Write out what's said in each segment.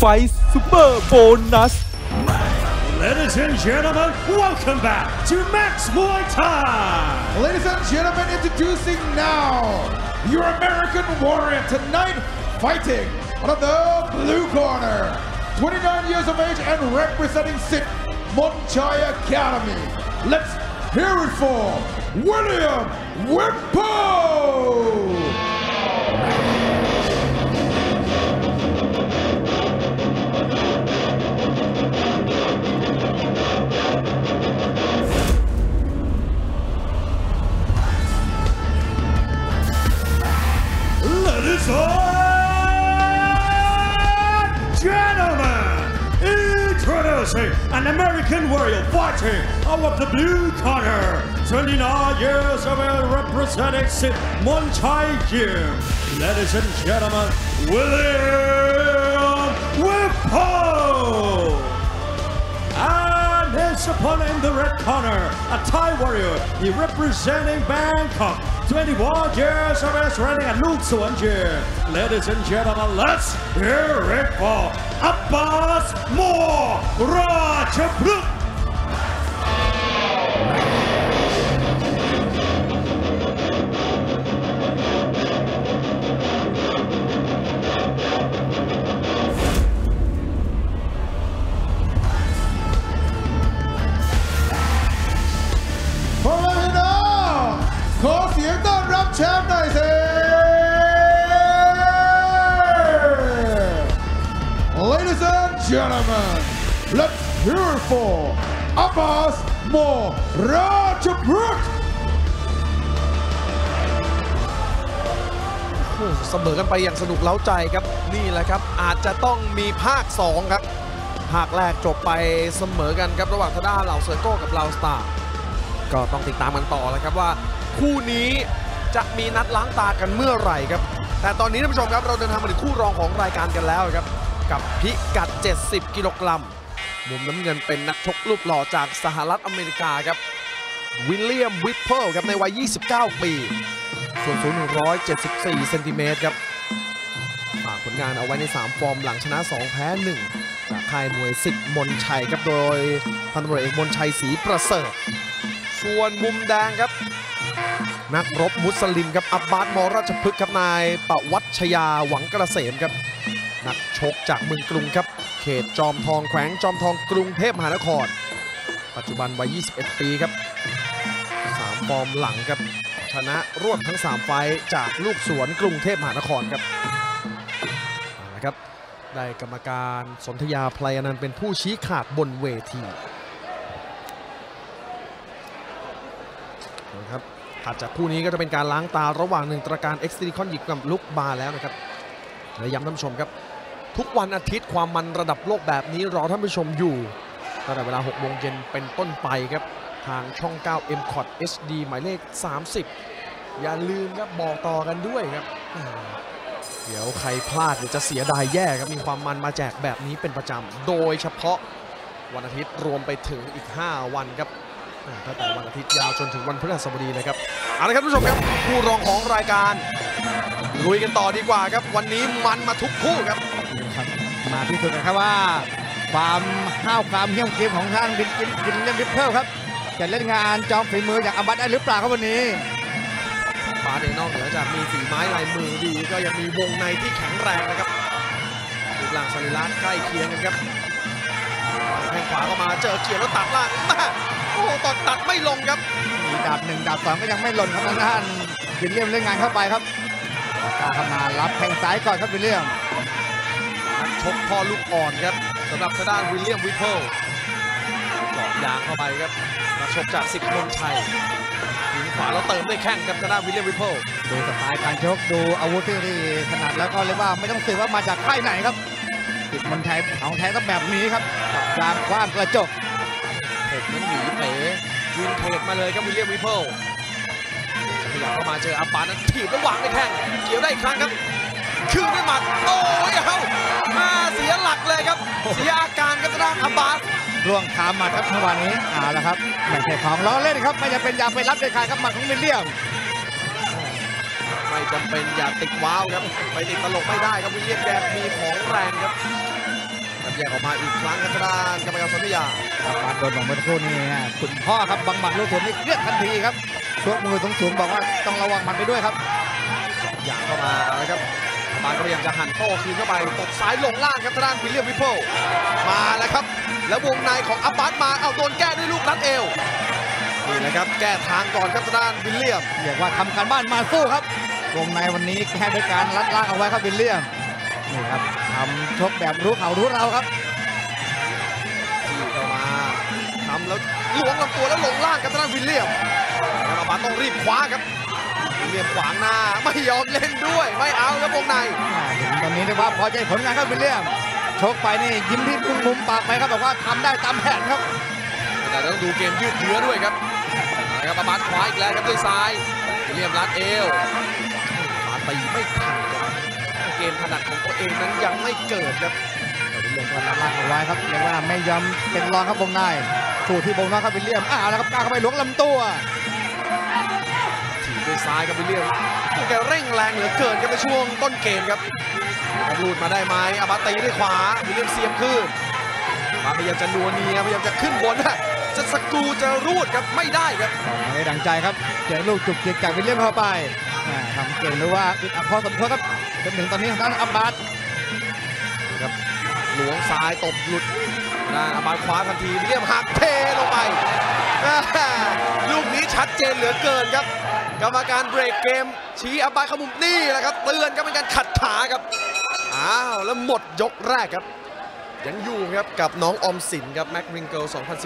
Fight Super Bonus Ladies and gentlemen, welcome back to Max Muay Thai. Ladies and gentlemen, introducing now your American Warrior tonight, fighting out of the blue corner, 29 years of age and representing SIT Monchai Academy. Let's hear it for William Whipple. Ladies and gentlemen, introducing an American warrior fighting out of the blue corner, 29 years of age representing SIT Monchai Gym. Ladies and gentlemen, William Whipple. And his opponent in the red corner, a Thai warrior, he representing Bangkok. 21 years of age running at Luke Suan Gym. Ladies and gentlemen, let's hear it for Abbas Moore Rajaput. ขอเสียงต้อนรับแชมป์หน่อยสิ Ladies and gentlemen, let's hear it for Abbas Moore Rajaput. เสมอกันไปอย่างสนุกเล้าใจครับนี่แหละครับอาจจะต้องมีภาค 2 ครับภาคแรกจบไปเสมอกันครับระหว่างทางด้านเหล่าเซอร์โก้กับเหล่าสตาร์ก็ต้องติดตามกันต่อแล้วครับว่าคู่นี้จะมีนัดล้างตากันเมื่อไหร่ครับแต่ตอนนี้ท่านผู้ชมครับเราเดินทางมาถึงคู่รองของรายการกันแล้วครับกับพิกัด70กิโลกรัมมุมน้ำเงินเป็นนักชกรูปหล่อจากสหรัฐอเมริกาครับวิลเลียมวิปเปิลครับในวัย29 ปีส่วนสูง174เซนติเมตรครับฝากผลงานเอาไว้ใน3ฟอร์มหลังชนะ2แพ้1จากค่ายมวยสิทธิ์มนชัยครับโดยพันตำรวจเอกมนชัยศรีประเสริฐส่วนมุมแดงครับนักรบมุสลิมครับอับบาส มอราชพฤกษ์ครับนายประวัชยาหวังเกษมครับนักชกจากเมืองกรุงครับเขตจอมทองแขวงจอมทองกรุงเทพมหานครปัจจุบันวัย21 ปีครับ3ฟอร์มหลังครับชนะรวดทั้ง3ไฟต์จากลูกสวนกรุงเทพมหานครครับนะครับได้กรรมการสนธยาไพลอนันต์เป็นผู้ชี้ขาดบนเวทีนะครับถัดจากคู่นี้ก็จะเป็นการล้างตาระหว่างหนึ่งตระการเอ็กซ์ตรีคอนหยิบกับลุกบาร์แล้วนะครับและย้ำท่านผู้ชมครับทุกวันอาทิตย์ความมันระดับโลกแบบนี้รอท่านผู้ชมอยู่ตั้งแต่เวลา 6 โมงเย็นเป็นต้นไปครับทางช่อง 9 MCOT HD หมายเลข 30 อย่าลืมครับบอกต่อกันด้วยครับเดี๋ยวใครพลาดเดี๋ยวจะเสียดายแย่ครับมีความมันมาแจกแบบนี้เป็นประจำโดยเฉพาะวันอาทิตย์รวมไปถึงอีก5วันครับตั้งแต่วันอาทิตย์ยาวจนถึงวันพฤหัสบดีเลยครับเอาละครับผู้ชมครับคู่รองของรายการลุยกันต่อดีกว่าครับวันนี้มันมาทุกคู่ครับมาพิสูจน์กันครับว่าความห้าวความเหี้ยมเกมของทางกินเล่นวิปเพิลครับจะเล่นงานจอมฝีมือจากอัมบัตได้หรือเปล่าครับวันนี้บาสเองนอกเหนือจากมีฝีไม้ลายมือดีก็ยังมีวงในที่แข็งแรงนะครับรูปร่างสรีระใกล้เคียงกันครับแข้งขวาเข้ามาเจอเกี่ยวแล้วตัดล่างโอ้ตอดตัดไม่ลงครับมีดาบ1ดาบ2ก็ยังไม่หล่นครับทางด้านวิลเลียมเล่นงานเข้าไปครับกล้าเข้ามารับแข้งซ้ายก่อนครับวิลเลียมนักชกพ่อลูกอ่อนครับสำหรับทางด้านวิลเลียมวิปเปิลเจาะยางเข้าไปครับนักชกจากสิทธิ์มนชัยยิงขวาแล้วเติมด้วยแข้งครับทางด้านวิลเลียมวิปเปิลดูสไตล์การชกดูอาวุธที่ขนาดแล้วก็เรียกว่าไม่ต้องสืบว่ามาจากค่ายไหนครับสิทธิ์มนชัยของแท้ต้องแบบนี้ครับการคว้างกระจกเทคนั้นหนีเป๋ยิงเทคมาเลยครับวิลเลียมวิปเปิลขยับเข้ามาเจออับบาสนั้นถีบแล้ววางด้วยแข้งเกี่ยวได้อีกครั้งครับคืนด้วยหมัดโอ้ยมาเสียหลักเลยครับเสียอาการครับทางด้านอับบาสร่วงขาหมัดครับเมื่อวานนี้แล้วครับไม่ใช่ของล้อเล่นครับไม่จำเป็นอย่าไปรับเด็ดขาดครับหมัดของวิลเลียมไม่จำเป็นอย่าติดว้าวครับไปติดตลกไม่ได้ครับวิลเลียมแกมีของแรงครับแยกออกมาอีกครั้งครับทางด้านกรรมการสนธิยาการโดนของเมื่อสักครู่นี้คุณพ่อครับบังหมัดลูกสวนนี่เครียดทันทีครับชกมือสูงๆบอกว่าต้องระวังมันไปด้วยครับอย่างเข้ามานะครับบานก็พยายามจะหันโต้คืนเข้าไปตบซ้ายลงล่างครับทางด้านวิลเลียมวิปเปิลมาแล้วครับแล้ววงในของอับบาสมาเอาโดนแก้ด้วยลูกรัดเอวนี่นะครับแก้ทางก่อนครับทางด้านวิลเลียมเรียกว่าทำการบ้านมาสู้ครับวงในวันนี้แค่ด้วยการลัดล่างเอาไว้ครับวิลเลียมนี่ครับทำชกแบบรู้เขารู้เราครับที่เข้ามาทำแล้วล้วงลำตัวแล้วลงล่างกับทางด้านวิลเลียมแล้วอับบาสต้องรีบคว้าครับวิลเลียมขวางหน้าไม่ยอมเล่นด้วยไม่เอาครับวงในตอนนี้เรียกว่าพอใจผลงานครับวิลเลียมชกไปนี่ยิ้มที่มุมปากไปครับบอกว่าทำได้ตามแผนครับแต่ต้องดูเกมยืดเยื้อด้วยครับนะครับอับบาสขวาอีกแล้วครับด้วยซ้ายวิลเลียมรัดเอวมาตีไม่ทันครับเกมถนัดของตัวเองนั้นยังไม่เกิดครับวิลเลียมก็ลัดล่างเอาไว้ครับเรียกว่าไม่ยอมเป็นรองครับวงในสู้ที่วงนอกครับวิลเลียมแล้วครับก้าวเข้าไปล้วงลำตัวถีบด้วยซ้ายครับวิลเลียมแกเร่งแรงเหลือเกินครับในช่วงต้นเกมครับลูดมาได้ไหมอับบาสตีด้วยขวาวิลเลียมเสียบขึ้นมาพยายามจะนัวเนียพยายามจะขึ้นบนจะสกรูจะรูดครับไม่ได้ครับไม่ดังใจครับเจอลูกจุกจิกจากวิลเลียมเข้าไปทำเก่งหรือว่าอึดอัดพอสมควรครับจนถึงตอนนี้ทางด้านอับบาสครับหลวงซ้ายตบหลุดนะอับบาสขวาทันทีวิลเลียมหักเทลงไปลูกนี้ชัดเจนเหลือเกินครับกรรมการเบรกเกมชี้อับบาสเข้ามุมนี่แหละครับเตือนครับเป็นการขัดขาครับอ้าวแล้วหมดยกแรกครับยังอยู่ครับกับน้องออมสินครับแม็กริงเกิล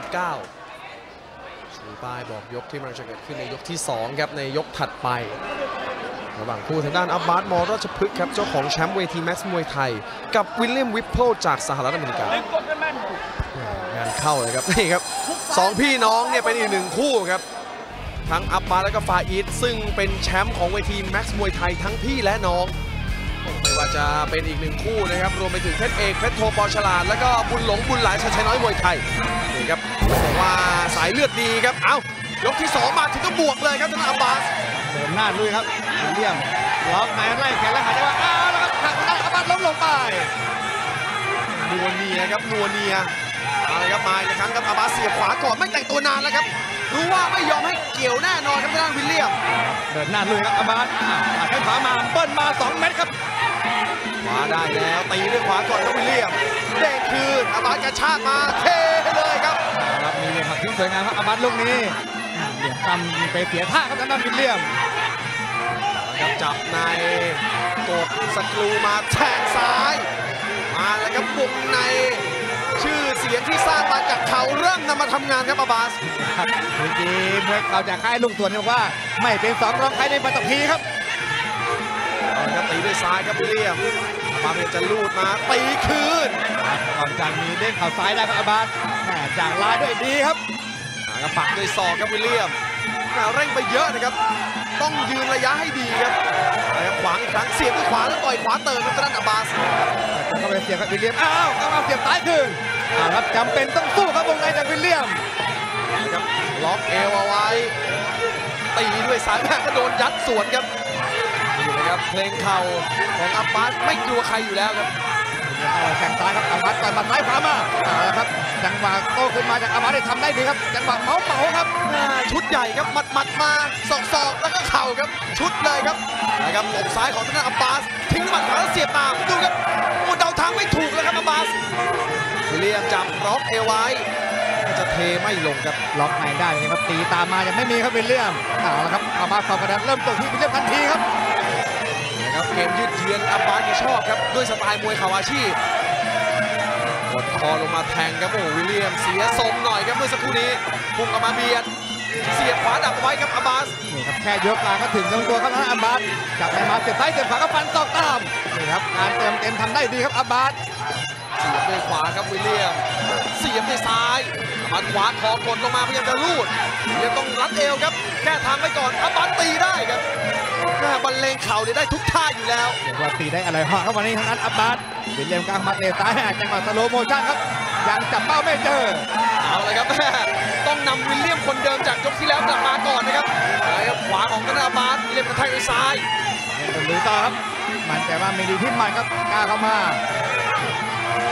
2019ชูป้ายบอกยกที่มันจะเกิดขึ้นในยกที่2ครับในยกถัดไประหว่างคู่ทางด้านอับบาสมอราชพฤกษ์ครับเจ้าของแชมป์เวทีแม็กซ์มวยไทยกับวิลเลียมวิปเปิลจากสหรัฐอเมริกางานเข้าเลยครับนี่ครับ2พี่น้องเนี่ยเป็นอีก1คู่ครับทั้งอับบาสและก็ฟาอีทซึ่งเป็นแชมป์ของเวทีแม็กซ์มวยไทยทั้งพี่และน้องไม่ว่าจะเป็นอีก1คู่นะครับรวมไปถึงเพชรเอกเพชรโทปอฉลาดแล้วก็บุญหลงบุญหลายชัยน้อยมวยไทยนี่ครับบอกว่าสายเลือดดีครับเอ้ายกที่2มาถึงก็บวกเลยครับทางอับบาสเดินหน้าลุยครับวิลเลียมล็อกในไล่แขนแล้วหายใจว่าแล้วครับหักได้อับบาสล้มลงไปนัวเนียครับนัวเนียเอาเลยครับมาอีกครั้งครับอับบาสเสียบขวาก่อนไม่แต่งตัวนานแล้วครับรู้ว่าไม่ยอมให้เกี่ยวแน่นอนครับทางด้านวิลเลียมเดินหน้าลุยครับอับบาสแข้งขวามาเบิ้ลมา2 เม็ดครับขวาได้แล้วตีด้วยขวาก่อนครับวิลเลียมเด้งคืนอับบาสกระชากมาเทเลยครับมีเหลี่ยมหักทิ้งสวยงามครับอับบาสลูกนี้เหลี่ยมทำไปเสียท่าครับทางด้านวิลเลียมครับจับในกดสกรูมาแทงซ้ายมาแล้วครับวงในชื่อเสียงที่สร้างมาจากเขาเริ่มนำมาทำงานครับอับบาสเมื่อกี้เมื่อเขาจากค่ายลุงส่วนบอกว่าไม่เป็น2 รองใครในปัตตภีครับครับตีด้วยซ้ายครับวิลเลียมอับบาสจะลูดมาตีคืนก่อนจากมีเด้งเข่าซ้ายได้ครับอับบาสจากลายด้วยดีครับปักด้วยศอกครับวิลเลียมเร่งไปเยอะนะครับต้องยืนระยะให้ดีครับขวางอีกครั้งเสียบด้วยขวาแล้วต่อยขวาเติมครับทางด้านอับบาสเข้าไปเสียบครับวิลเลียมต้องเอาเสียบซ้ายคืนครับจำเป็นต้องสู้ครับวงในจากวิลเลียมนะครับล็อกเอวเอาไว้ตีด้วยซ้ายแม่ก็โดนยัดสวนครับนี่นะครับเพลงเข่าของอับบาสไม่กลัวใครอยู่แล้วครับแข่งซ้ายครับอับบาสต่อยหมัดซ้ายขวามาครับจังหวะโต้ขึ้นมาจากอับบาสได้ทำได้ดีครับจังหวะเมาครับชุดใหญ่ครับหมัดมาศอกแล้วก็เข่าครับชุดเลยครับนะครับหลบซ้ายของทางด้านอับบาสทิ้งหมัดขวาแล้วเสียบตามดูครับโอ้เดาทางไม่ถูกเลยครับอับบาสวิลเลียมจับล็อกเอวไว้จะเทไม่ลงครับล็อกในได้ครับตีตามมายังไม่มีครับวิลเลียมแล้วครับอับบาสความกระดันเริ่มตกที่วิลเลียมทันทีครับนะครับเกมยืดเยื้ออับบาสชอบครับด้วยสไตล์มวยเข่าอาชีพกดคอลงมาแทงครับโอ้วิลเลียมเสียทรงหน่อยครับเมื่อสักครู่นี้พุ่งออกมาเบียดเสียบขวาดักไว้ครับอับบาสนี่ครับแค่ยกกลางก็ถึงตรงตัวครับอับบาสจับไปมาเสียบซ้ายเสียบขวาก็ฟันศอกตามนี่ครับการเติมเต็มทำได้ดีครับอับบาสเสียบด้วยขวาครับวิลเลียมเสียบด้วยซ้ายอับบาสขวาคอกดลงมาพยายามจะลูดยังต้องรัดเอวครับแก้ทางไว้ก่อนอับบาสตีได้ครับบรรเลงเข่าได้ทุกท่าอยู่แล้วเรียกว่าตีได้อะไรฮะครับวันนี้ทางนั้นอับบาสวิลเลียมกลางมาเตะซ้ายจังหวะสโลว์โมชั่นครับยังจับเป้าไม่เจอเอาเลยครับต้องนำวิลเลียมคนเดิมจากยกที่แล้วกลับมาก่อนนะครับขวาของธนาบาสวิลเลียมกระแทกด้วยซ้ายเป็นลุยต่อครับมันแต่ว่ามีดีที่มันครับกล้าเข้ามา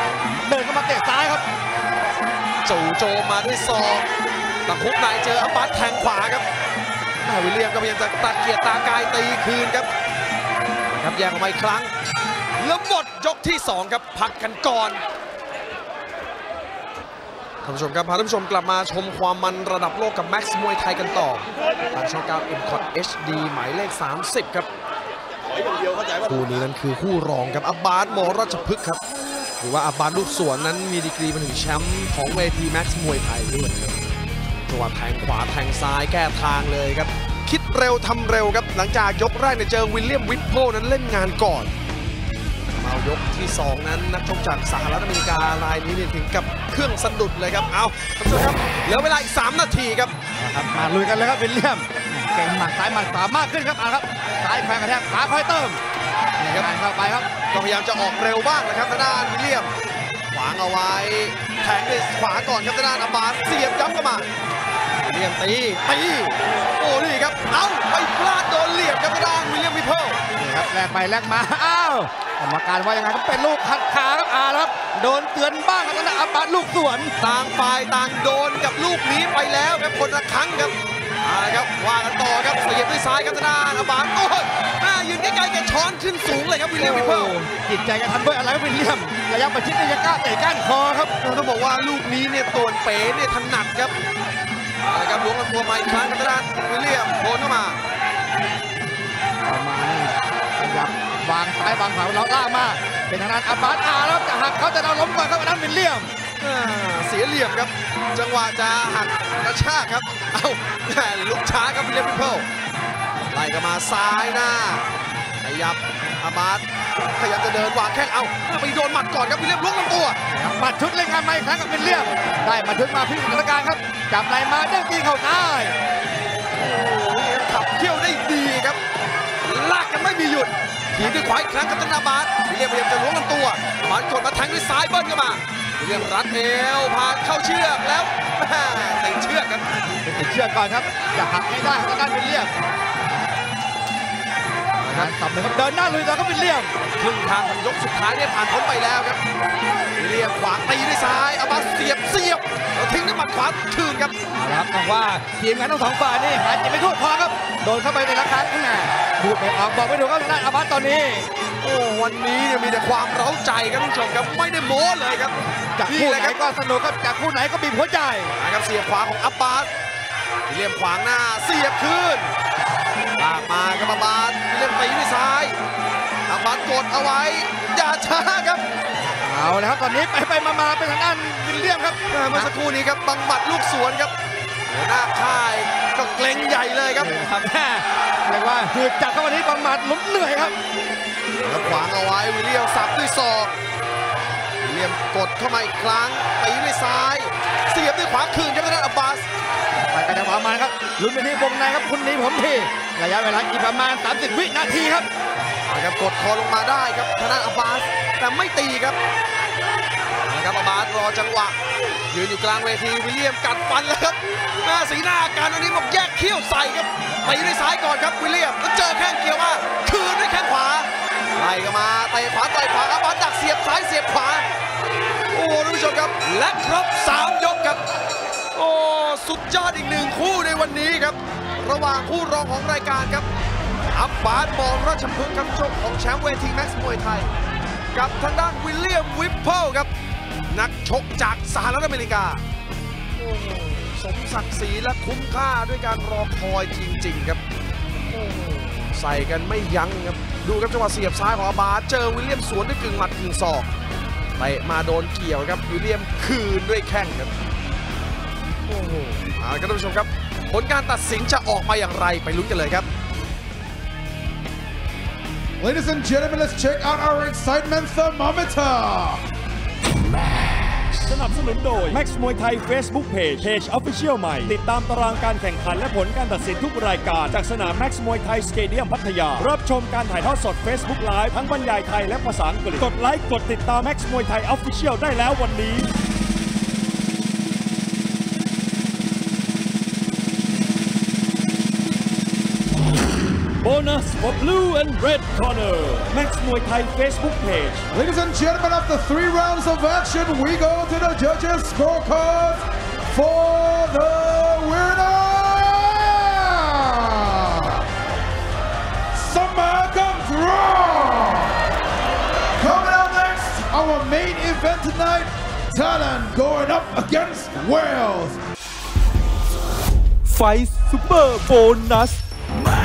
เดินเข้ามาเตะซ้ายครับจู่โจมมาด้วยศอกตะคุบในเจออัมบัตแทงขวาครับวิลเลียมก็พยายามจะตะเกียกตากายตีคืนครับแย่งออกมาอีกครั้งแล้วหมดยกที่2ครับพักกันก่อนท่านผู้ชมครับพาท่านผู้ชมกลับมาชมความมันระดับโลกกับแม็กซ์มวยไทยกันต่อทางช่อง 9 M-KOT HD หมายเลข30ครับคู่นี้นั้นคือคู่รองครับอับบาส มราชพฤกษ์ครับหรือว่าอับบาสลูกสวนนั้นมีดีกรีมาถึงแชมป์ของเวทีแม็กซ์มวยไทยด้วยครับจังหวะแทงขวาแทงซ้ายแก้ทางเลยครับคิดเร็วทำเร็วครับหลังจากยกแรกเนี่ยเจอวิลเลียมวิปโพนั้นเล่นงานก่อนมายกที่2นั้นนักชกจากสหรัฐอเมริการายนี้ถึงกับเครื่องสะดุดเลยครับเอาท่านผู้ชมครับเหลือเวลาอีก3นาทีครับมาลุยกันเลยครับวิลเลียมเก่งหมัดซ้ายหมัดขวามากขึ้นครับครับซ้ายแขวงกระแทกขวาคอยเติมนี่ครับเข้าไปครับก็พยายามจะออกเร็วบ้างนะครับทางด้านวิลเลียมขวางเอาไว้แทงด้วยขวาก่อนครับทางด้านอับบาสเสียบย้ำเข้ามาวิลเลียมตีโอ้นี่ครับเอาไปพลาดโดนเหลี่ยมครับทางด้านวิลเลียมวิปเปิลนี่ครับแลกไปแลกมาอ้าวกรรมการว่ายังไงก็เป็นลูกขัดขาครับครับโดนเตือนบ้างครับทางด้านอับบาสลูกสวนต่างฝ่ายต่างโดนกับลูกนี้ไปแล้วครับคนละครั้งครับครับว่ากันต่อครับเสียบด้วยซ้ายครับทางด้านอับบาสโอ้ยยืนใกล้ๆแกช้อนขึ้นสูงเลยครับวิลเลียมวิปเปิลจิตใจกันทำด้วยอะไรวิลเลียมระยะประชิดเนี่ยจะกล้าเตะก้านคอครับต้องบอกว่าลูกนี้เนี่ยตัวเป๋เนี่ยถนัดครับครับล้วงลำตัวมาอีกครั้งครับทางด้านวิลเลียมโดนเข้ามาขยับวางซ้ายวางขวาแล้วล่างมาเป็นทางด้านอับบาสแล้วจะหักเขาจะเอาล้มก่อนครับทางด้านวิลเลียมเสียเหลี่ยมครับจังหวะจะหักกระชากครับเอาลุกช้าครับวิลเลียมวิปเปิลไล่กันมาซ้ายหน้าขยับอับบาสขยับจะเดินวางแข้งเอาไปโดนหมัดก่อนครับวิลเลียมล้วงลำตัวหมัดชุดเล่นงานใหม่ครั้งกับวิลเลียมได้หมัดชุดมาพลิกสถานการณ์ครับจับไหล่มาเด้งตีเข่าซ้ายโอ้ยขับเขี้ยวได้ดีครับลากกันไม่มีหยุดถีบด้วยขวาอีกครั้งกับทางด้านอับบาสวิลเลียมพยายามจะล้วงลำตัวอับบาสกดมาแทงด้วยซ้ายเบิ้ลเข้ามาวิลเลียมรัดเอวผ่านเข้าเชือกแล้วติดเชือกกันติดเชือกก่อนครับอย่าหักไม่ได้ทางด้านวิลเลียมสับเลยครับเดินหน้าลุยต่อครับวิลเลียมครึ่งทางของยกสุดท้ายเนี่ยผ่านพ้นไปแล้วครับวิลเลียมขวางตีด้วยซ้ายอับบาสเสียบแล้วทิ้งด้วยหมัดขวาคืนครับครับต้องว่าทีมงานทั้ง2ฝ่ายนี่หายใจไม่ทั่วพอครับโดนเข้าไปในราคาข้างหน้าพูดไม่ออกบอกไม่ถูกครับทางด้านอับบาสตอนนี้โอ้วันนี้เนี่ยมีแต่ความเร้าใจครับท่านผู้ชมครับไม่ได้โม้เลยครับจากคู่ไหนก็สนุกครับจากคู่ไหนก็บีบหัวใจนะครับเสียบขวาของอับบาสวิลเลียมขวางหน้าเสียบคืนลากมากับอับบาสวิลเลียมตีด้วยซ้ายอับบาสกดเอาไว้อย่าช้าครับเอาแล้วครับตอนนี้ไปมาเป็นทางด้านวิลเลียมครับเมื่อสักครู่นี้ครับบังหมัดลูกสวนครับหัวหน้าค่ายก็เกรงใหญ่เลยครับเรียกว่าคือจับเข้ามาที่บังหมัดล้มเหนื่อยครับแล้วขวางเอาไว้วิลเลียมสับด้วยศอกวิลเลียมกดเข้ามาอีกครั้งตีด้วยซ้ายเสียบด้วยขวาคืนครับทางด้านอับบาสไปกันประมาณครับลุ้นไปที่วงในครับคุณนี้ผมทีระยะเวลาอีกประมาณ30วินาทีครับนะครับกดคอลงมาได้ครับทางด้านอับบาสแต่ไม่ตีครับนะครับอับบาสรอจังหวะยืนอยู่กลางเวทีวิลเลียมกัดฟันแล้วครับสีหน้าการวันนี้บอกแยกเขี้ยวใส่ครับตีด้วยซ้ายก่อนครับวิลเลียมแล้วเจอแข้งเกี่ยวมาคืนด้วยแข้งขวาไล่กันมาเตะขวาต่อยขวาอับบาสดักเสียบซ้ายเสียบขวาโอ้ท่านผู้ชมครับและครบ3ยกครับโอ้สุดยอดอีก1คู่ในวันนี้ครับระหว่างคู่รองของรายการครับอับบาส มราชพฤกษ์ครับชกของแชมป์เวทีแม็กซ์มวยไทยกับทางด้านวิลเลียมวิปเปิลครับนักชกจากสหรัฐอเมริกาโอ้สมศักดิ์ศรีและคุ้มค่าด้วยการรอคอยจริงๆครับโอ้ใส่กันไม่ยั้งครับดูครับจังหวะเสียบซ้ายของอับบาสเจอวิลเลียมสวนด้วยกึ่งหมัดกึ่งศอกเตะมาโดนเกี่ยวครับวิลเลียมคืนด้วยแข้งครับโอ้โหเอาละครับท่านผู้ชมครับผลการตัดสินจะออกมาอย่างไรไปลุ้นกันเลยครับ Ladies and gentlemen, let's check out our excitement thermometer. สนับสนุนโดย Max มวยไทย Facebook Page Official ใหม่ติดตามตารางการแข่งขันและผลการตัดสินทุกรายการจากสนาม Max มวยไทยสเตเดียมพัทยารับชมการถ่ายทอดสด Facebook Live ทั้งบรรยายไทยและภาษาอังกฤษกดไลค์กดติดตาม Max มวยไทย Official ได้แล้ววันนี้ Bonus for blue and red corner Max Muay Thai Facebook page Ladies and gentlemen, after 3 rounds of action, we go to the judges' scorecards for the winner. Summer comes raw. Coming out next, our main event tonight, Thailand going up against Wales. Fight Super Bonus